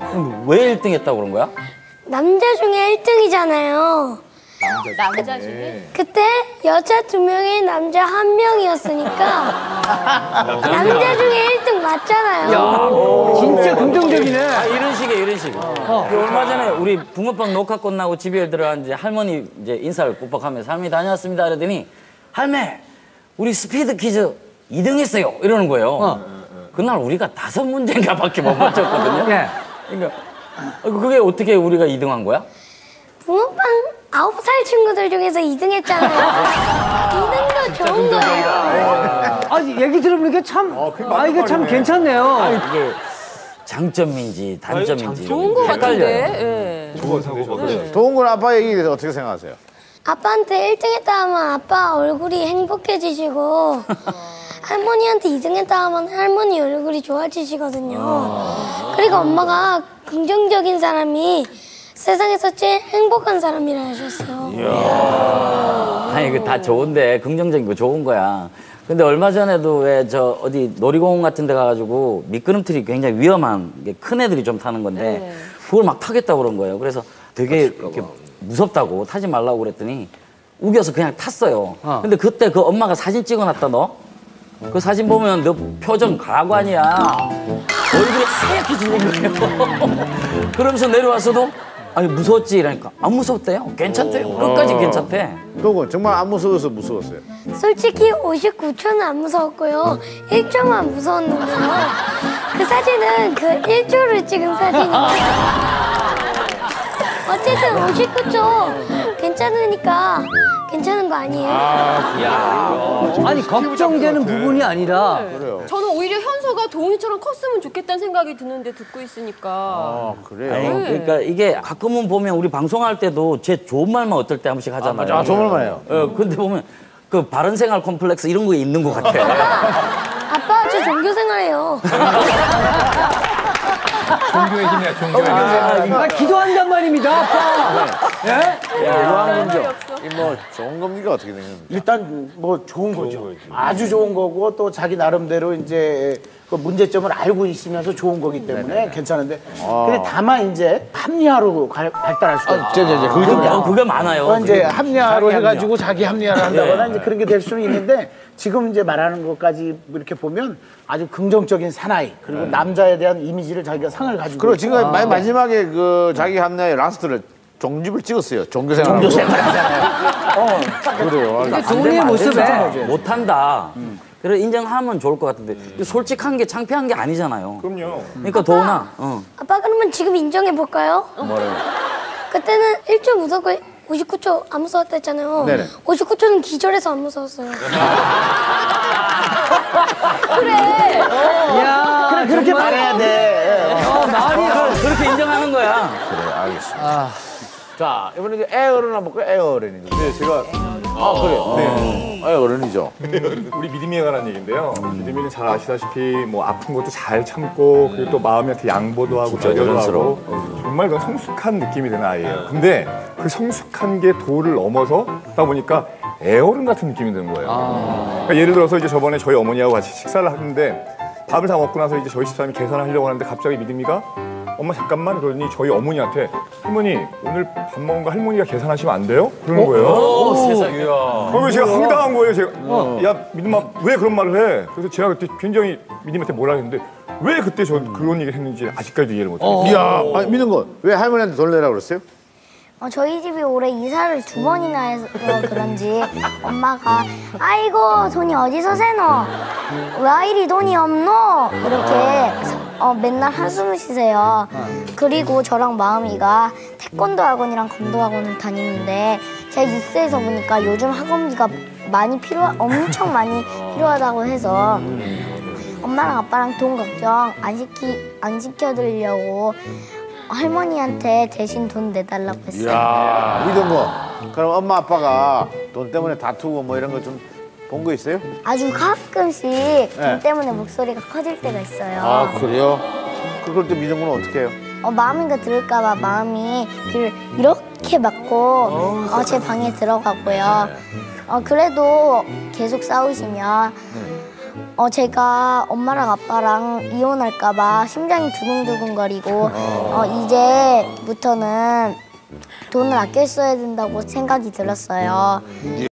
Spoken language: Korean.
왜 1등 했다고 그런 거야? 남자 중에 1등이잖아요. 남자 중에? 그때 여자 2명에 남자 1명이었으니까 남자 중에 1등 맞잖아요. 진짜 긍정적이네. 이런 식이에요. 얼마 전에 우리 붕어빵 녹화 끝나고 집에 들어갔는데 할머니 이제 인사를 꾹박하면서 할머니 다녀왔습니다 그러더니 할매 우리 스피드 퀴즈 2등 했어요 이러는 거예요. 그날 우리가 5문제인가 밖에 못 맞췄거든요. 그러니까 그게 어떻게 우리가 2등한 거야? 붕어빵 9살 친구들 중에서 2등 했잖아요. 2등도 좋은 거예요. 아니 얘기 들어보니까 참 이게 참 괜찮네요. 이게 장점인지 단점인지 좋은 거 같은데. 도훈군 아빠 얘기에 대해서 어떻게 생각하세요? 아빠한테 1등 했다 하면 아빠 얼굴이 행복해지시고 할머니한테 2등 했다 하면 할머니 얼굴이 좋아지시거든요. 그리고 엄마가 긍정적인 사람이 세상에서 제일 행복한 사람이라 하셨어요. 아니 이거 다 좋은데 긍정적인 거 좋은 거야. 근데 얼마 전에도 왜 저 어디 놀이공원 같은 데 가가지고 미끄럼틀이 굉장히 위험한 게 큰 애들이 좀 타는 건데 그걸 막 타겠다고 그런 거예요. 그래서 되게 이렇게 무섭다고 타지 말라고 그랬더니 우겨서 그냥 탔어요. 근데 그때 그 엄마가 사진 찍어놨다 너? 그 사진 보면 너 표정 가관이야. 얼굴이 하얗게 질린 거예요. 그러면서 내려와서도 아니 무서웠지 이러니까 안 무서웠대요. 괜찮대요. 끝까지 괜찮대. 도훈군 정말 안 무서워서 무서웠어요? 솔직히 59초는 안 무서웠고요. 1초만 무서웠는데요. 그 사진은 그 1초를 찍은 사진이에요. 어쨌든 59초 괜찮으니까 괜찮은 거 아니에요? 아니 걱정되는 부분이 아니라 저는 오히려 현서가 도훈이처럼 컸으면 좋겠다는 생각이 드는데 듣고 있으니까. 그래요? 아니, 그러니까 이게 가끔은 보면 우리 방송할 때도 제 좋은 말만 어떨 때 한 번씩 하잖아요. 좋은 말만 해요. 근데 보면 그 바른생활 콤플렉스 이런 거에 있는 것 같아. 아빠 저 종교생활해요. 종교의 힘이야, 종교의 힘. 기도한단 말입니다, 아빠. 유황군죠. 뭐 좋은 겁니까 어떻게 된 겁니까? 일단 뭐 좋은 거죠. 아주 좋은 거고 또 자기 나름대로 이제 그 문제점을 알고 있으면서 좋은 거기 때문에 괜찮은데 근데 다만 이제 합리화로 발달할 수가 있죠. 그게 많아요. 이제 합리화로 해가지고 자기 합리화를 한다거나 이제 그런 게 될 수는 있는데 지금 이제 말하는 것까지 이렇게 보면 아주 긍정적인 사나이 그리고 남자에 대한 이미지를 자기가 상을 가지고 그리고 지금 마지막에 그 자기 합리화의 라스트를 종집을 찍었어요. 종교생활. 종교생활하잖아요. 그래요. 도훈이의 모습에 못한다. 그래 인정하면 좋을 것 같은데 솔직한 게 창피한 게 아니잖아요. 그럼요. 그러니까 도훈아. 아빠 그러면 지금 인정해 볼까요? 뭐래요? 그때는 1초 무섭고 59초 안 무서웠다 했잖아요. 네네. 59초는 기절해서 안 무서웠어요. 야 그렇게 말해야 돼. 말이 그렇게 인정하는 거야. 그래, 알겠습니다. 자, 이번에 이제 애 어른 한번 볼까요? 애 어른이죠. 네, 제가 그래요? 네. 애 어른이죠. 우리 믿음이에 관한 얘기인데요. 믿음이는 잘 아시다시피 뭐 아픈 것도 잘 참고 그리고 또 마음한테 양보도 하고 배려도 하고 정말 그 성숙한 느낌이 드는 아이예요. 근데 그 성숙한 게 도를 넘어서 하다 보니까 애어른 같은 느낌이 드는 거예요. 그러니까 예를 들어서 이제 저번에 저희 어머니하고 같이 식사를 하는데 밥을 다 먹고 나서 이제 저희 집사람이 계산을 하려고 하는데 갑자기 믿음이가 엄마 잠깐만 그러더니 저희 어머니한테 할머니 오늘 밥 먹은 거 할머니가 계산하시면 안 돼요? 그러는 거예요. 세상에. 그러면 제가 황당한 거예요. 제가 야 믿음아 왜 그런 말을 해? 그래서 제가 그때 굉장히 믿음한테 뭐라 했는데 왜 그때 저 그런 얘기를 했는지 아직까지도 이해를 못해요. 이야, 믿은 거. 왜 할머니한테 돈 내라고 그랬어요? 저희 집이 올해 이사를 2번이나 해서 그런지 엄마가 아이고 돈이 어디서 새노? 왜 이리 돈이 없노? 이렇게 맨날 한숨을 쉬세요. 그리고 저랑 마음이가 태권도 학원이랑 검도 학원을 다니는데 제가 뉴스에서 보니까 요즘 학원비가 엄청 많이 필요하다고 해서 엄마랑 아빠랑 돈 걱정 안 시켜드리려고 할머니한테 대신 돈 내달라고 했어요. 이야, 믿은 거. 그럼 엄마 아빠가 돈 때문에 다투고 뭐 이런 거 좀 본 거 있어요? 아주 가끔씩 돈 때문에 목소리가 커질 때가 있어요. 아, 그래요? 그걸 또 믿은 건 어떻게 해요? 마음이가 들을까봐 마음이 귀를 이렇게 막고 제 방에 들어가고요. 그래도 계속 싸우시면 제가 엄마랑 아빠랑 이혼할까봐 심장이 두근두근거리고 이제부터는 돈을 아껴 써야 된다고 생각이 들었어요.